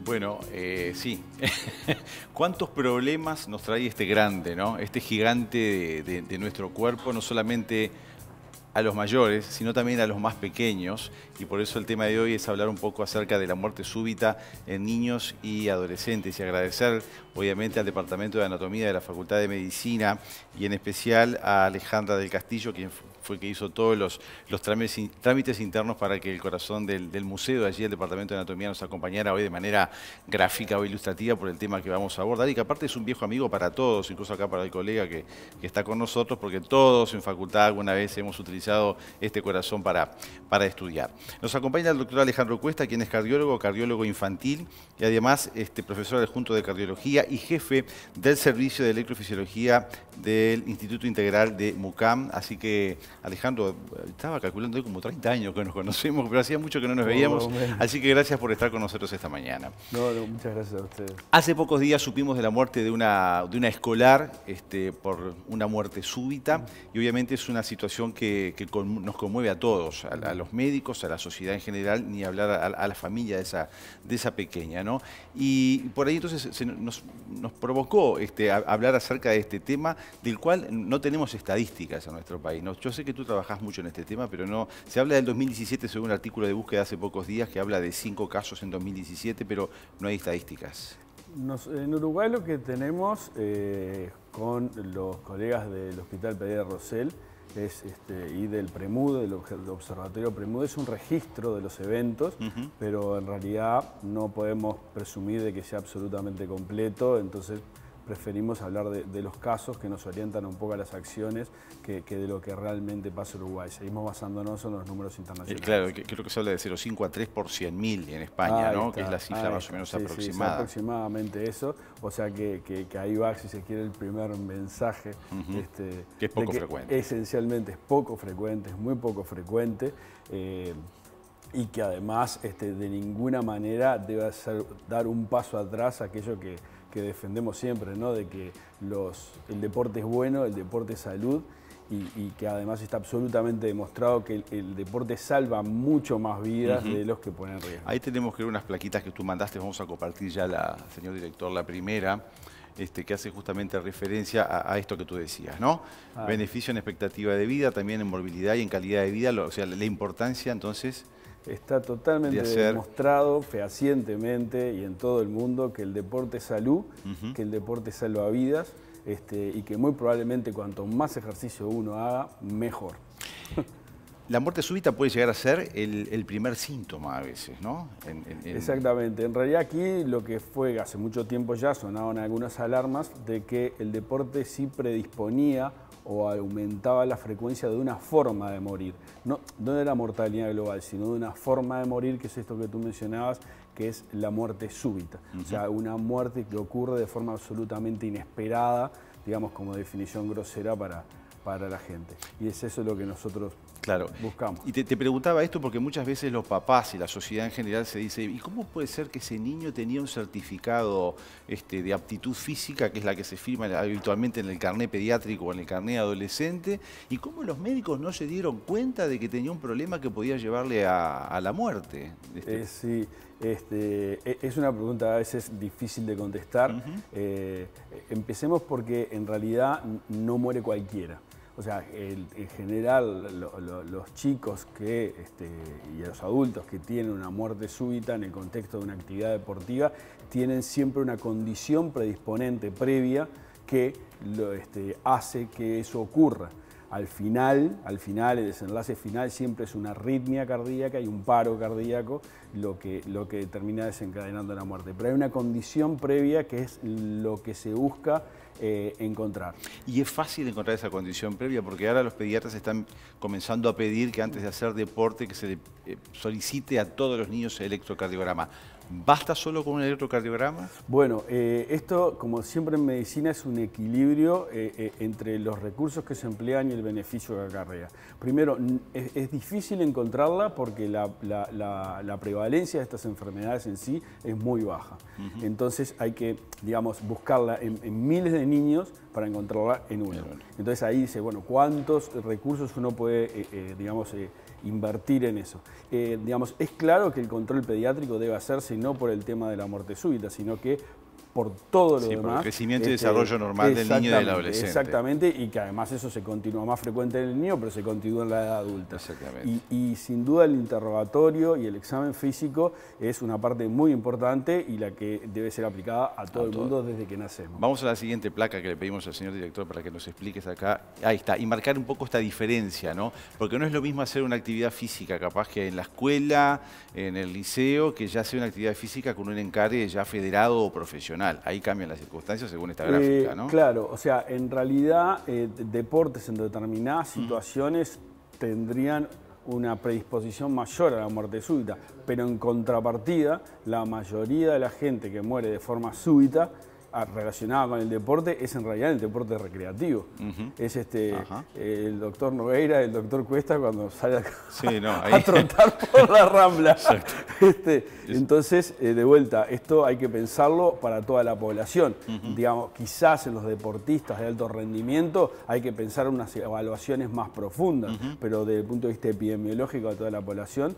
Bueno, sí. ¿Cuántos problemas nos trae este grande, ¿no? Este gigante de nuestro cuerpo, no solamente a los mayores, sino también a los más pequeños? Y por eso el tema de hoy es hablar un poco acerca de la muerte súbita en niños y adolescentes y agradecer obviamente al Departamento de Anatomía de la Facultad de Medicina y en especial a Alejandra del Castillo, quien fue que hizo todos los trámites internos para que el corazón del museo de allí, el Departamento de Anatomía, nos acompañara hoy de manera gráfica o ilustrativa por el tema que vamos a abordar y que aparte es un viejo amigo para todos, incluso acá para el colega que está con nosotros, porque todos en facultad alguna vez hemos utilizado este corazón para estudiar. Nos acompaña el doctor Alejandro Cuesta, quien es cardiólogo infantil y además profesor adjunto de cardiología y jefe del servicio de electrofisiología del Instituto Integral de MUCAM. Así que, Alejandro, estaba calculando hoy como 30 años que nos conocemos, pero hacía mucho que no nos veíamos. Así que gracias por estar con nosotros esta mañana. No, muchas gracias a ustedes. Hace pocos días supimos de la muerte de una escolar por una muerte súbita y obviamente es una situación que nos conmueve a todos, a los médicos, a la sociedad en general, ni hablar a la familia de esa pequeña, ¿no? Y por ahí entonces nos provocó hablar acerca de este tema del cual no tenemos estadísticas en nuestro país, ¿no? Yo sé que tú trabajás mucho en este tema, pero no. Se habla del 2017 según un artículo de búsqueda hace pocos días que habla de 5 casos en 2017, pero no hay estadísticas. En Uruguay lo que tenemos con los colegas del Hospital Pereira Rosell y del PREMUD, del Observatorio PREMUD, es un registro de los eventos, pero en realidad no podemos presumir de que sea absolutamente completo, entonces preferimos hablar de los casos que nos orientan un poco a las acciones que de lo que realmente pasa en Uruguay. Seguimos basándonos en los números internacionales. Claro, creo que se habla de 0,5 a 3 por 100.000 en España, ¿no? Que es la cifra más o menos aproximada. Sí, aproximadamente eso. O sea que ahí va, si se quiere, el primer mensaje. Que es poco frecuente. Esencialmente es poco frecuente, es muy poco frecuente. Y que además de ninguna manera debe dar un paso atrás a aquello que defendemos siempre, ¿no? De que el deporte es bueno, el deporte es salud y que además está absolutamente demostrado que el deporte salva mucho más vidas de los que ponen en riesgo. Ahí tenemos que ver unas plaquitas que tú mandaste, vamos a compartir ya, señor director, la primera. Que hace justamente referencia a esto que tú decías, ¿no? Beneficio en expectativa de vida, también en morbilidad y en calidad de vida, o sea, la importancia entonces... Está totalmente demostrado fehacientemente y en todo el mundo que el deporte es salud, que el deporte salva vidas y que muy probablemente cuanto más ejercicio uno haga, mejor. La muerte súbita puede llegar a ser el primer síntoma a veces, ¿no? Exactamente. En realidad aquí lo que fue hace mucho tiempo ya sonaban algunas alarmas de que el deporte sí predisponía o aumentaba la frecuencia de una forma de morir. No de la mortalidad global, sino de una forma de morir, que es esto que tú mencionabas, que es la muerte súbita. O sea, una muerte que ocurre de forma absolutamente inesperada, digamos como definición grosera para la gente. Y es eso lo que nosotros buscamos. Y te preguntaba esto porque muchas veces los papás y la sociedad en general se dice, ¿y cómo puede ser que ese niño tenía un certificado de aptitud física, que es la que se firma habitualmente en el carné pediátrico o en el carné adolescente, y cómo los médicos no se dieron cuenta de que tenía un problema que podía llevarle a la muerte? Sí, es una pregunta a veces difícil de contestar. Empecemos porque en realidad no muere cualquiera. O sea, en general los chicos y los adultos que tienen una muerte súbita en el contexto de una actividad deportiva tienen siempre una condición predisponente previa que hace que eso ocurra. Al final, el desenlace final siempre es una arritmia cardíaca y un paro cardíaco lo que termina desencadenando la muerte. Pero hay una condición previa que es lo que se busca encontrar. Y es fácil encontrar esa condición previa porque ahora los pediatras están comenzando a pedir que antes de hacer deporte que se le solicite a todos los niños el electrocardiograma. ¿Basta solo con un electrocardiograma? Bueno, esto, como siempre en medicina, es un equilibrio entre los recursos que se emplean y el beneficio que acarrea. Primero, es difícil encontrarla porque la prevalencia de estas enfermedades en sí es muy baja. Entonces hay que, digamos, buscarla en miles de niños para encontrarla en uno. Entonces ahí dice, bueno, ¿cuántos recursos uno puede, invertir en eso. Digamos, es claro que el control pediátrico debe hacerse no por el tema de la muerte súbita, sino que por todo lo demás. Por el crecimiento y desarrollo normal del niño y del adolescente. Exactamente, y que además eso se continúa más frecuente en el niño, pero se continúa en la edad adulta. Exactamente. Y sin duda el interrogatorio y el examen físico es una parte muy importante y la que debe ser aplicada a todo el mundo desde que nacemos. Vamos a la siguiente placa que le pedimos al señor director para que nos expliques acá. Ahí está, y marcar un poco esta diferencia, ¿no? Porque no es lo mismo hacer una actividad física capaz que en la escuela, en el liceo, que ya sea una actividad física con un encare ya federado o profesional. Ahí cambian las circunstancias según esta gráfica, ¿no? Claro, o sea, en realidad deportes en determinadas situaciones tendrían una predisposición mayor a la muerte súbita, pero en contrapartida, la mayoría de la gente que muere de forma súbita relacionada con el deporte es en realidad el deporte recreativo. Es el doctor Nogueira, el doctor Cuesta cuando sale a trotar por la Rambla. Entonces, de vuelta, esto hay que pensarlo para toda la población. Digamos, quizás en los deportistas de alto rendimiento hay que pensar unas evaluaciones más profundas, pero desde el punto de vista epidemiológico de toda la población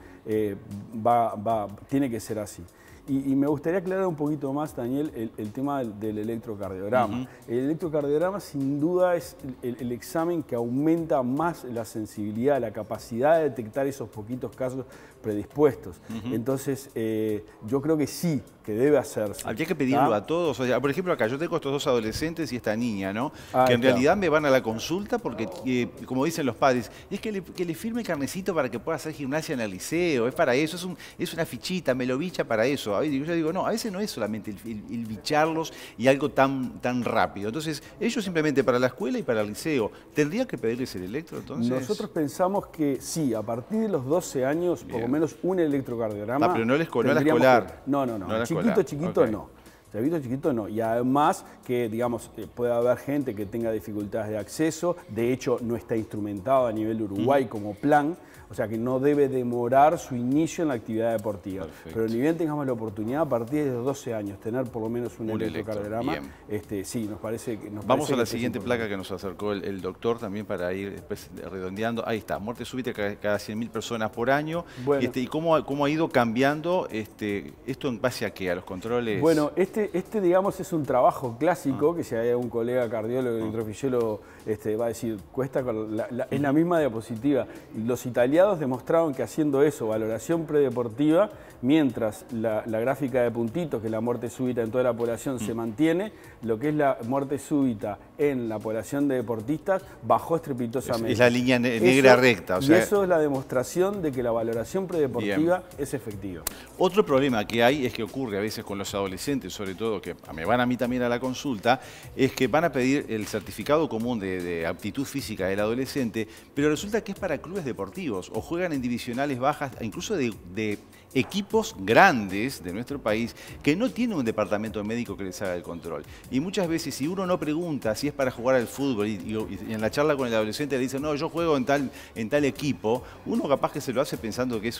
tiene que ser así. Y me gustaría aclarar un poquito más, Daniel, el tema del electrocardiograma. El electrocardiograma sin duda es el examen que aumenta más la sensibilidad, la capacidad de detectar esos poquitos casos predispuestos. Entonces, yo creo que sí, que debe hacerse. Habría que pedirlo a todos. O sea, por ejemplo, acá yo tengo estos dos adolescentes y esta niña, ¿no? Que en realidad me van a la consulta porque, como dicen los padres, es que le firme el carnecito para que pueda hacer gimnasia en el liceo, es para eso, es una fichita, me lo bicha para eso. Yo digo, no, a veces no es solamente el bicharlos y algo tan rápido. Entonces, ellos simplemente para la escuela y para el liceo, ¿tendría que pedirles el electro entonces? Nosotros pensamos que sí, a partir de los 12 años, por lo menos un electrocardiograma. Pero no el escolar. No. Chiquito no. Chavito chiquito no. Y además que, digamos, puede haber gente que tenga dificultades de acceso. De hecho, no está instrumentado a nivel Uruguay como plan. O sea que no debe demorar su inicio en la actividad deportiva. Perfecto. Pero ni bien tengamos la oportunidad a partir de los 12 años tener por lo menos un electrocardiograma, sí, nos parece que... Vamos a la siguiente placa que nos acercó el doctor también para ir después redondeando. Ahí está, muerte súbita cada 100.000 personas por año. Bueno, ¿y cómo ha ido cambiando esto en base a qué? ¿A los controles? Bueno, digamos, es un trabajo clásico que si hay un colega cardiólogo, electrofisiólogo, va a decir, cuesta, es la misma diapositiva. Los italianos demostraron que haciendo eso, valoración predeportiva, mientras la gráfica de puntitos, que es la muerte súbita en toda la población, se mantiene, lo que es la muerte súbita en la población de deportistas bajó estrepitosamente. Es la línea negra recta. O sea, y eso es la demostración de que la valoración predeportiva es efectiva. Otro problema que hay es que ocurre a veces con los adolescentes, sobre todo que me van a mí también a la consulta, es que van a pedir el certificado común de aptitud física del adolescente, pero resulta que es para clubes deportivos o juegan en divisionales bajas, incluso de equipos grandes de nuestro país que no tienen un departamento médico que les haga el control. Y muchas veces si uno no pregunta si es para jugar al fútbol y en la charla con el adolescente le dice, no, yo juego en tal equipo, uno capaz que se lo hace pensando que es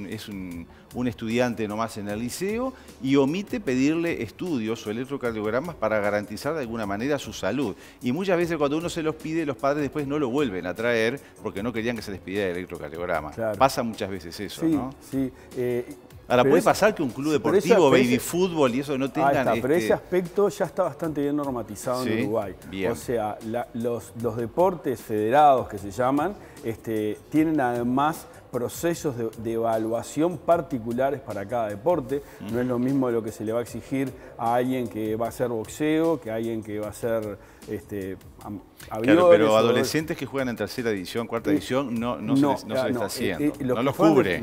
un estudiante nomás en el liceo y omite pedirle estudios o electrocardiogramas para garantizar de alguna manera su salud. Y muchas veces cuando uno se los pide, los padres después no lo vuelven a traer porque no querían que se les pidiera el electrocardiograma. Claro. Pasa muchas veces eso, sí, ¿no? Sí, ahora, puede pasar que un club deportivo, baby fútbol y eso no tengan... Pero ese aspecto ya está bastante bien normatizado en Uruguay. Bien. O sea, los deportes federados que se llaman, tienen además procesos de evaluación particulares para cada deporte. No es lo mismo lo que se le va a exigir a alguien que va a hacer boxeo, que a alguien que va a hacer aviones. Claro, pero adolescentes que juegan en tercera división, cuarta división, no se les está haciendo. No los cubre.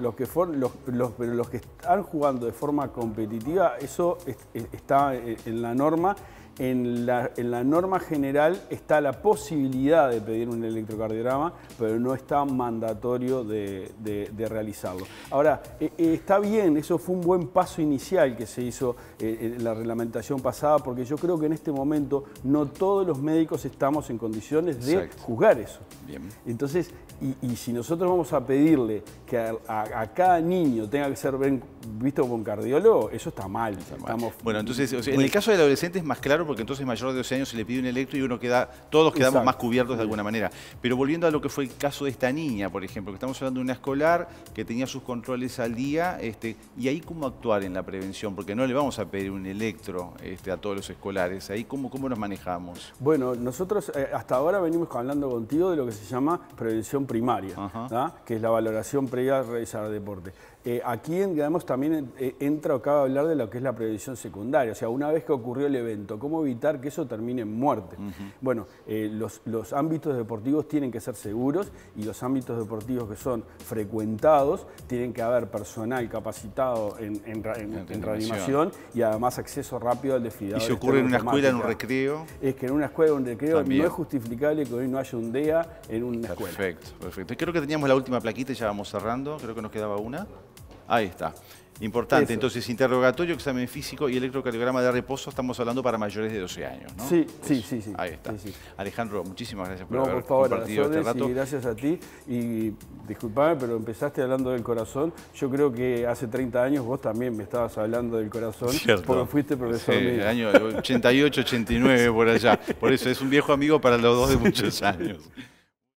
Pero los que están jugando de forma competitiva, eso está en la norma. En la norma general está la posibilidad de pedir un electrocardiograma, pero no está mandatorio de realizarlo. Ahora, está bien, eso fue un buen paso inicial que se hizo en la reglamentación pasada, porque yo creo que en este momento no todos los médicos estamos en condiciones de juzgar eso. Bien. Entonces, y si nosotros vamos a pedirle que a cada niño tenga que ser visto por un cardiólogo, eso está mal. Bueno, entonces, o sea, en el caso del adolescente es más claro porque entonces mayor de 12 años se le pide un electro y todos quedamos Exacto. más cubiertos de alguna manera. Pero volviendo a lo que fue el caso de esta niña, por ejemplo, que estamos hablando de una escolar que tenía sus controles al día, y ahí cómo actuar en la prevención, porque no le vamos a pedir un electro a todos los escolares. Ahí cómo nos manejamos. Bueno, nosotros hasta ahora venimos hablando contigo de lo que se llama prevención primaria, que es la valoración previa a realizar deporte. Aquí, digamos, también entra o cabe hablar de lo que es la prevención secundaria, o sea, una vez que ocurrió el evento, cómo evitar que eso termine en muerte. Bueno, los ámbitos deportivos tienen que ser seguros y los ámbitos deportivos que son frecuentados tienen que haber personal capacitado en reanimación y además acceso rápido al desfibrilador. ¿Y si ocurre en una escuela, en un recreo? Es que en una escuela, en un recreo, también no es justificable que hoy no haya un DEA en una escuela. Perfecto, perfecto. Creo que teníamos la última plaquita y ya vamos cerrando. Creo que nos quedaba una. Ahí está. Importante, eso. Entonces, interrogatorio, examen físico y electrocardiograma de reposo, estamos hablando para mayores de 12 años, ¿no? Sí. Ahí está. Sí. Alejandro, muchísimas gracias por No, haber por favor, compartido este rato. Y gracias a ti. Y disculpame, pero empezaste hablando del corazón. Yo creo que hace 30 años vos también me estabas hablando del corazón. Cierto. Porque fuiste profesor mío. El año 88, 89, por allá. Por eso es un viejo amigo para los dos de muchos años.